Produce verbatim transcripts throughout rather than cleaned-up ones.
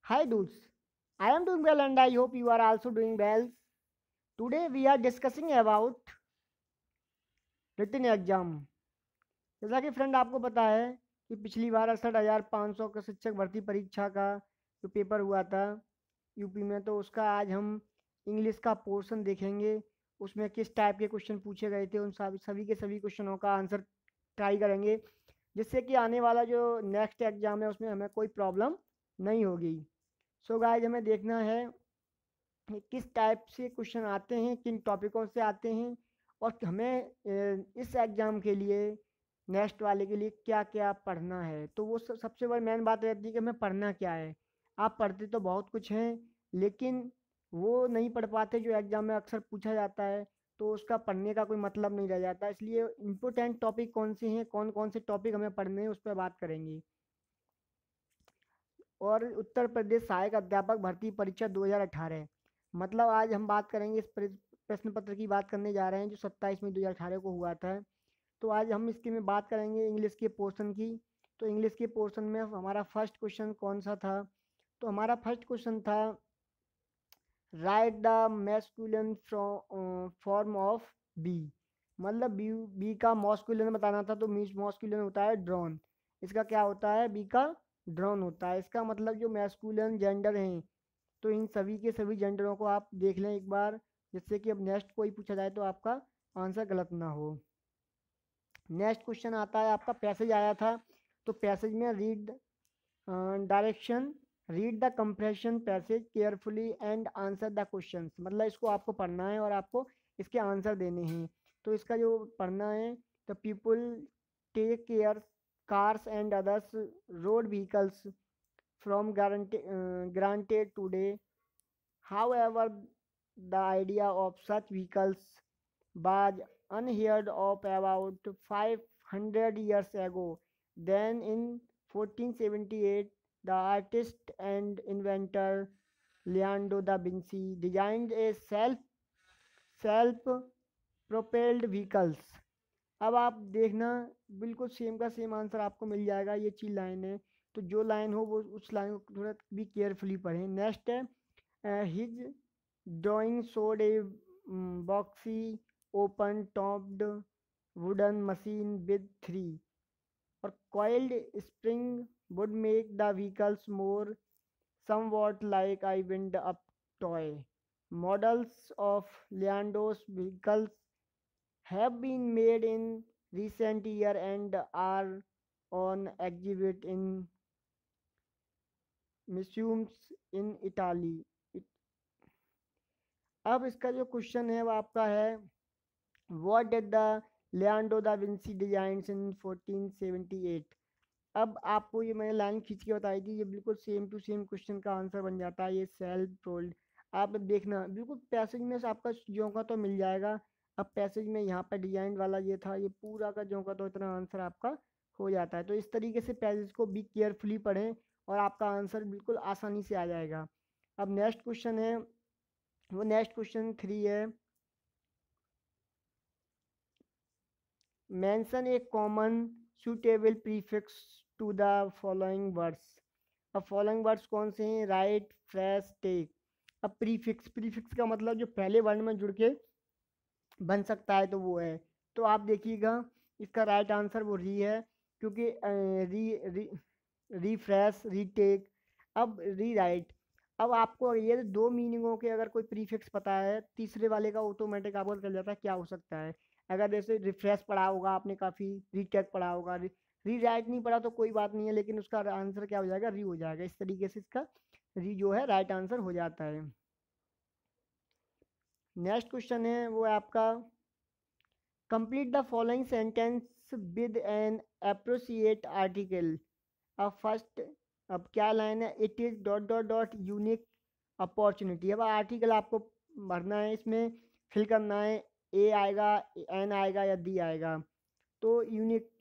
Hi dudes, I am doing well and I hope you are also doing well. Today we are discussing about written exam. जैसा कि friend आपको पता है कि पिछली बार अड़सठ हज़ार पाँच सौ का शिक्षक भर्ती परीक्षा का जो पेपर हुआ था यूपी में, तो उसका आज हम इंग्लिश का पोर्शन देखेंगे। उसमें किस टाइप के क्वेश्चन पूछे गए थे उन सभी सभी के सभी क्वेश्चनों का आंसर ट्राई करेंगे, जिससे कि आने वाला जो नेक्स्ट एग्ज़ाम है उसमें हमें कोई प्रॉब्लम नहीं होगी। सो so गाइज, हमें देखना है कि किस टाइप से क्वेश्चन आते हैं, किन टॉपिकों से आते हैं, और हमें अ, इस एग्ज़ाम के लिए नेक्स्ट वाले के लिए क्या क्या पढ़ना है। तो वो सब सबसे बड़ी मेन बात रहती है कि हमें पढ़ना क्या है। आप पढ़ते तो बहुत कुछ हैं, लेकिन वो नहीं पढ़ पाते जो एग्ज़ाम में अक्सर पूछा जाता है, तो उसका पढ़ने का कोई मतलब नहीं रह जाता। इसलिए इम्पोर्टेंट टॉपिक कौन से हैं, कौन कौन से टॉपिक हमें पढ़ने हैं, उस पर बात करेंगे। और उत्तर प्रदेश सहायक अध्यापक भर्ती परीक्षा दो हज़ार अठारह, मतलब आज हम बात करेंगे इस प्र- प्रश्न पत्र की बात करने जा रहे हैं जो सत्ताईस मई दो हज़ार अठारह को हुआ था। तो आज हम इसके में बात करेंगे इंग्लिश के पोर्शन की। तो इंग्लिश के पोर्शन में हमारा फर्स्ट क्वेश्चन कौन सा था? तो हमारा फर्स्ट क्वेश्चन था, write the masculine form of bee. मतलब बी बी का मॉस्कुलिन बताना था, तो मॉस्कुलिन होता है ड्रॉन। इसका क्या होता है? बी का ड्रॉन होता है। इसका मतलब जो मैस्कुलिन जेंडर हैं, तो इन सभी के सभी जेंडरों को आप देख लें एक बार, जिससे कि अब नेक्स्ट कोई पूछा जाए तो आपका आंसर गलत ना हो। नेक्स्ट क्वेश्चन आता है आपका, पैसेज आया था। तो पैसेज में read direction, read the comprehension passage carefully and answer the questions. मतलब इसको आपको पढ़ना है और आपको इसके आंसर देने हैं। तो इसका जो पढ़ना है, the people take care cars and others road vehicles from granted today. However, the idea of such vehicles was unheard of about five hundred years ago. Then, in fourteen seventy-eight, the artist and inventor Leonardo da Vinci designed a self self propelled vehicles। अब आप देखना, बिल्कुल same का same answer आपको मिल जाएगा। ये चीज line है, तो जो लाइन हो वो उस लाइन को थोड़ा भी केयरफुली पढ़ें। नेक्स्ट है, his drawing showed a boxy open topped wooden machine with three और coiled spring would make the vehicles more somewhat like a wind up toy. Models of Leonardo's vehicles have been made in recent year and are on exhibit in museums in Italy. अब इसका जो question है वो आपका है, what did the Leonardo da Vinci designs in fourteen seventy eight. अब आपको ये मैंने लाइन खींच के बताई थी, ये बिल्कुल सेम टू सेम क्वेश्चन का आंसर बन जाता है। ये सेल्फ टोल्ड, आप देखना बिल्कुल पैसेज में से आपका ज्यों का तो मिल जाएगा। अब पैसेज में यहाँ पर डिजाइन वाला ये था, ये पूरा का ज्यों का तो इतना आंसर आपका हो जाता है। तो इस तरीके से पैसेज को भी केयरफुली पढ़ें और आपका आंसर बिल्कुल आसानी से आ जाएगा। अब नेक्स्ट क्वेश्चन है, वो नेक्स्ट क्वेश्चन थ्री है, mention a common suitable prefix to the following words. अब फॉलोइंग वर्ड्स कौन से हैं? Write, fresh, take. अब प्रीफिक्स, प्रीफिक्स का मतलब जो पहले वर्ड में जुड़ के बन सकता है तो वो है। तो आप देखिएगा, इसका राइट आंसर वो री है, क्योंकि अ, री री रीफ्रेश, रीटेक, अब री राइट। अब आपको ये दो मीनिंगों के अगर कोई प्रीफिक्स पता है, तीसरे वाले का ऑटोमेटिक आपको चल जाता है क्या हो सकता है। अगर जैसे रिफ्रेश पढ़ा होगा आपने काफ़ी, रीटेक पढ़ा होगा, री राइट नहीं पढ़ा तो कोई बात नहीं है, लेकिन उसका आंसर क्या हो जाएगा? री हो जाएगा। इस तरीके से इसका री जो है राइट आंसर हो जाता है। नेक्स्ट क्वेश्चन है वो है आपका, complete the following sentence with an appropriate article. अब फर्स्ट, अब क्या लाइन है? It is dot dot dot unique opportunity. अब आर्टिकल आपको भरना है, इसमें फिल करना है, ए आएगा, एन आएगा या डी आएगा। तो यूनिक,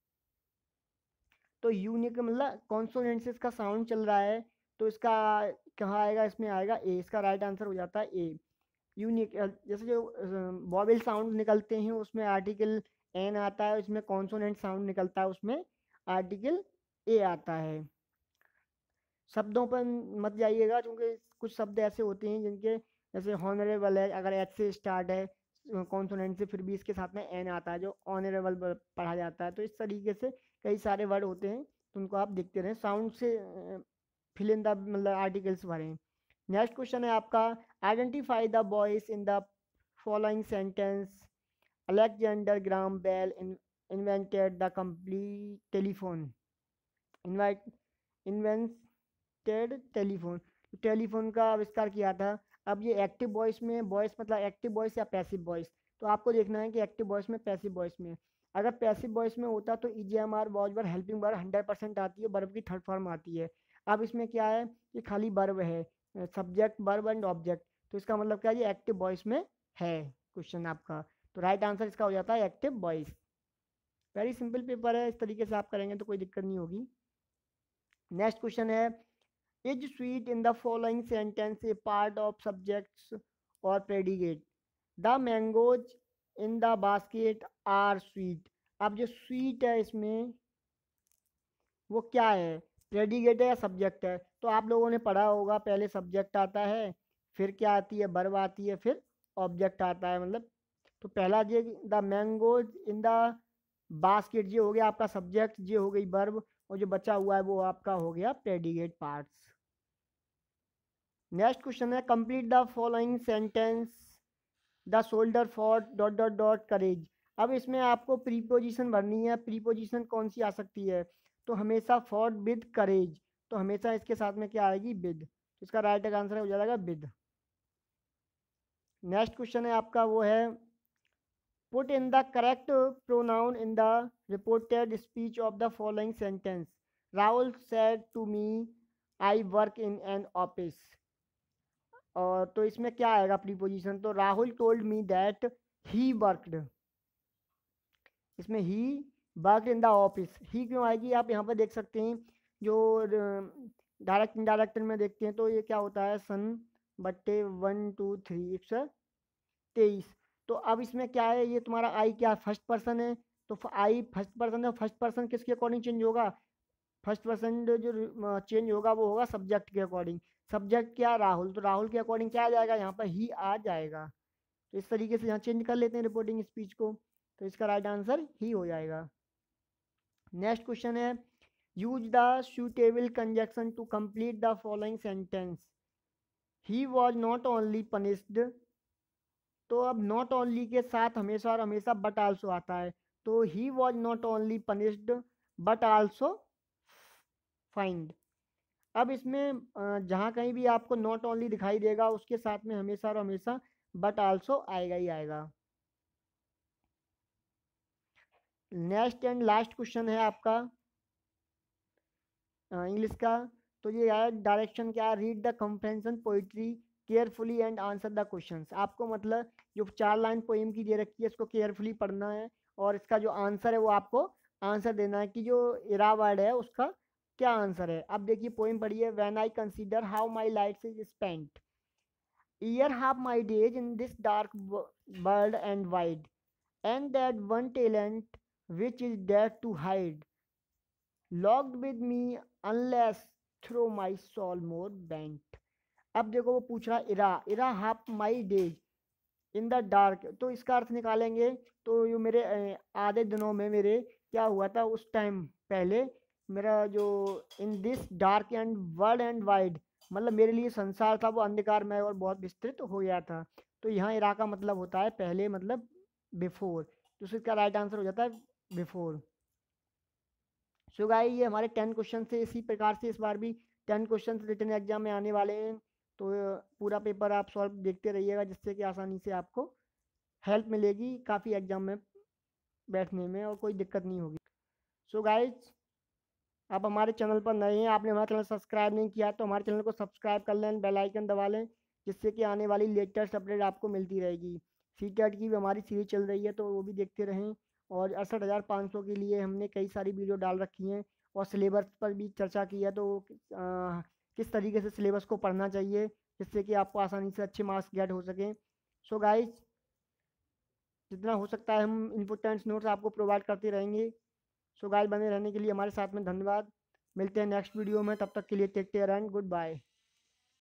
तो यूनिक मतलब कॉन्सोनेंट से इसका साउंड चल रहा है, तो इसका कहाँ आएगा? इसमें आएगा ए। इसका राइट आंसर हो जाता है ए, यूनिक। जैसे जो वॉवेल साउंड निकलते हैं उसमें आर्टिकल एन आता है, उसमें कॉन्सोनेंट साउंड निकलता है उसमें आर्टिकल ए आता है। शब्दों पर मत जाइएगा, क्योंकि कुछ शब्द ऐसे होते हैं जिनके, जैसे हॉनरेबल है, अगर एच से स्टार्ट है कॉन्सोनेंट से, फिर भी इसके साथ में एन आता है जो ऑनरेबल पढ़ा जाता है। तो इस तरीके से कई सारे वर्ड होते हैं, तो उनको आप देखते रहें, साउंड से फिल इन द मतलब आर्टिकल्स भरें। नेक्स्ट क्वेश्चन है आपका, identify the voice in the following sentence. Alexander Graham Bell invented the complete telephone. Invite invented telephone, telephone का आविष्कार किया था। अब ये एक्टिव वॉइस में, वॉइस मतलब एक्टिव वॉइस या पैसिव वॉइस, तो आपको देखना है कि एक्टिव वॉइस में, पैसिव वॉइस में। अगर पैसिव वॉइस में होता तो E G M R was were helping verb hundred percent आती है, वर्ब की थर्ड फॉर्म आती है। अब इसमें क्या है कि खाली वर्ब है, सब्जेक्ट वर्ब एंड ऑब्जेक्ट, तो इसका मतलब क्या है, ये एक्टिव वॉइस में है क्वेश्चन आपका। तो राइट आंसर इसका हो जाता है active voice. Very simple paper है, इस तरीके से आप करेंगे तो कोई दिक्कत नहीं होगी। नेक्स्ट क्वेश्चन है, is sweet in the following sentence a part of subjects और predicate. The mangoes in the basket are sweet. अब जो स्वीट है इसमें वो क्या है, प्रेडिकेट है या सब्जेक्ट है? तो आप लोगों ने पढ़ा होगा, पहले सब्जेक्ट आता है, फिर क्या आती है, वर्ब आती है, फिर ऑब्जेक्ट आता है। मतलब तो पहला ये the mangoes in the basket, ये हो गया आपका सब्जेक्ट, ये हो गई वर्ब, और जो बचा हुआ है वो आपका हो गया प्रेडिकेट पार्ट्स। नेक्स्ट क्वेश्चन है, complete the following sentence. The soldier for dot dot dot courage. अब इसमें आपको प्रीपोजिशन भरनी है। प्रीपोजिशन कौन सी आ सकती है? तो हमेशा फॉर विद करेज, तो हमेशा इसके साथ में क्या आएगी, विद। इसका राइट आंसर हो जाएगा विद। नेक्स्ट क्वेश्चन है आपका, वो है put in the correct pronoun in the reported speech of the following sentence. Rahul said to me I work in an office. और तो इसमें क्या आएगा प्रीपोजिशन, तो Rahul told me that he worked. इसमें he worked in the office, he क्यों आएगी आप यहाँ पर देख सकते हैं, जो डायरेक्ट इनडायरेक्ट में देखते हैं तो ये क्या होता है, सन बट्टे वन टू थ्री एक सौ तेईस। तो अब इसमें क्या है, ये तुम्हारा आई क्या फर्स्ट पर्सन है, तो आई फर्स्ट पर्सन है, फर्स्ट पर्सन किसके अकॉर्डिंग चेंज होगा, फर्स्ट पर्सन जो चेंज होगा वो होगा सब्जेक्ट के अकॉर्डिंग। सब्जेक्ट क्या, राहुल, तो राहुल के अकॉर्डिंग क्या आ जाएगा, यहाँ पर ही आ जाएगा। तो इस तरीके से यहाँ चेंज कर लेते हैं रिपोर्टिंग स्पीच को, तो इसका राइट आंसर ही हो जाएगा। नेक्स्ट क्वेश्चन है, use the suitable conjunction to complete the following sentence. He was not only punished, तो अब नॉट ओनली के साथ हमेशा और हमेशा बट आल्सो आता है, तो he was not only punished but also fined. अब इसमें अ, जहाँ कहीं भी आपको नॉट ओनली दिखाई देगा उसके साथ में हमेशा और हमेशा बट आल्सो आएगा ही आएगा। नेक्स्ट एंड लास्ट क्वेश्चन है आपका इंग्लिश का। तो ये यार डायरेक्शन क्या है, read the comprehension poetry carefully and answer the questions. आपको मतलब जो चार लाइन पोइम की दे रखी है इसको केयरफुली पढ़ना है, और इसका जो आंसर है वो आपको आंसर देना है कि जो इरा वर्ड है उसका क्या आंसर है। अब देखिए पोइम पढ़िए, when I consider how my life is spent ere half my days in this dark world and wide and that one talent which is there to hide, locked with me unless through my soul more bent। अब देखो वो पूछ रहा ere, ere half my days in the dark, तो इसका अर्थ निकालेंगे तो जो मेरे अ, आधे दिनों में मेरे क्या हुआ था उस टाइम पहले, मेरा जो in this dark and world and wide, मतलब मेरे लिए संसार था वो अंधकारमय और बहुत विस्तृत हो गया था। तो यहाँ इरा का मतलब होता है पहले, मतलब बिफोर, तो इसका राइट आंसर हो जाता है बिफोर। सो गाइस ये हमारे टेन क्वेश्चन से, इसी प्रकार से इस बार भी टेन क्वेश्चन रिटन एग्जाम में आने वाले हैं, तो पूरा पेपर आप सॉल्व देखते रहिएगा जिससे कि आसानी से आपको हेल्प मिलेगी काफ़ी एग्जाम में बैठने में और कोई दिक्कत नहीं होगी। सो गाइज आप हमारे चैनल पर नए हैं, आपने हमारा चैनल सब्सक्राइब नहीं किया तो हमारे चैनल को सब्सक्राइब कर लें, बेल आइकन दबा लें, जिससे कि आने वाली लेटेस्ट अपडेट आपको मिलती रहेगी। सी टेट की भी हमारी सीरीज चल रही है तो वो भी देखते रहें, और अड़सठ हज़ार पाँच सौ के लिए हमने कई सारी वीडियो डाल रखी हैं, और सिलेबस पर भी चर्चा की है, तो आ, किस तरीके से सिलेबस को पढ़ना चाहिए जिससे कि आपको आसानी से अच्छे मार्क्स गेट हो सकें। सो गाइज जितना हो सकता है हम इम्पोर्टेंट्स नोट्स आपको प्रोवाइड करते रहेंगे। सो गाइस बने रहने के लिए हमारे साथ में धन्यवाद। मिलते हैं नेक्स्ट वीडियो में, तब तक के लिए take care and good bye.